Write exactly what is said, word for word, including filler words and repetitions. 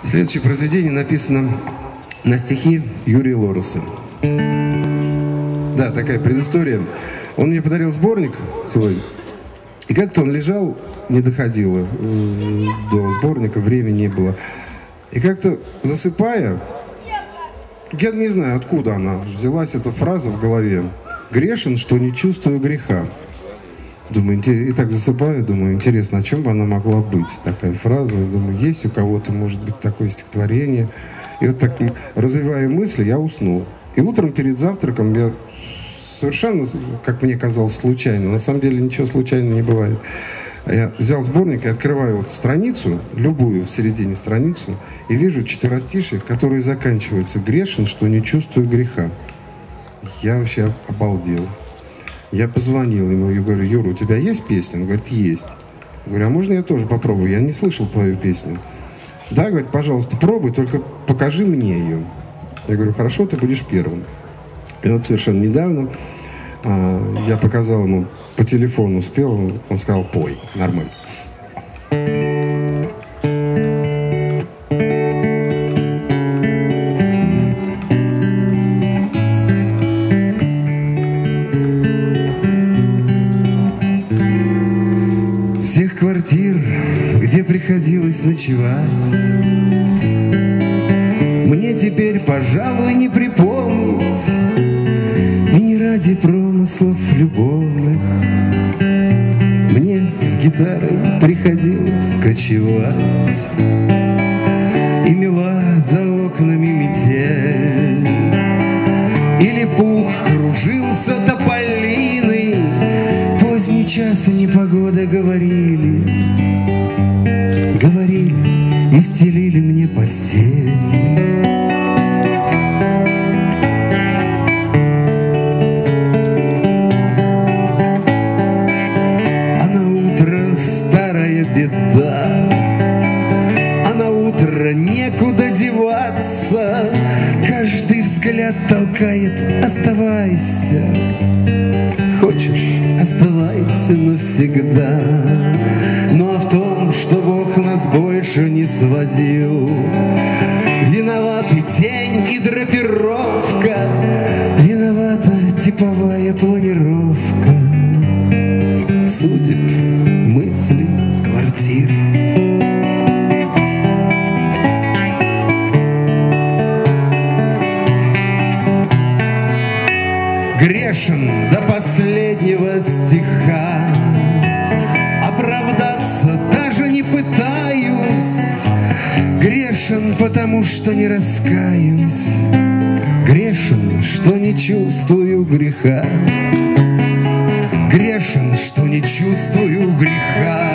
Следующее произведение написано на стихи Юрия Лороса. Да, такая предыстория. Он мне подарил сборник свой, и как-то он лежал, не доходило э, до сборника, времени не было. И как-то засыпая, я не знаю, откуда она взялась, эта фраза в голове. «Грешен, что не чувствую греха». Думаю, и так засыпаю, думаю, интересно, о чем бы она могла быть, такая фраза. Думаю, есть у кого-то, может быть, такое стихотворение. И вот так, развивая мысли, я уснул. И утром перед завтраком я совершенно, как мне казалось, случайно, на самом деле ничего случайно не бывает. Я взял сборник и открываю вот страницу, любую в середине страницу, и вижу четверостишие, которые заканчиваются: «Грешен, что не чувствую греха». Я вообще обалдел. Я позвонил ему и говорю: «Юра, у тебя есть песня?» Он говорит: «Есть». Я говорю: «А можно я тоже попробую? Я не слышал твою песню». «Да, — говорит, — пожалуйста, пробуй, только покажи мне ее». Я говорю: «Хорошо, ты будешь первым». И вот совершенно недавно а, я показал ему по телефону, спел, он, он сказал: «Пой, нормально». Всех квартир, где приходилось ночевать, мне теперь, пожалуй, не припомнить. И не ради промыслов любовных мне с гитарой приходилось кочевать. И мела за окнами метель, или пух кружился тополиный. Поздний час и непогода говорили, говорили и стелили мне постель. А на утро старая беда, а на утро некуда деваться. Каждый взгляд толкает: оставайся. Хочешь, оставайся навсегда. Ну а в том, что Бог нас больше не сводил, виноваты тень и драпировка, виновата типовая планировка судеб, мыслей, квартир. Грешен до последнего стиха, оправдаться даже не пытаюсь. Грешен, потому что не раскаюсь. Грешен, что не чувствую греха. Грешен, что не чувствую греха.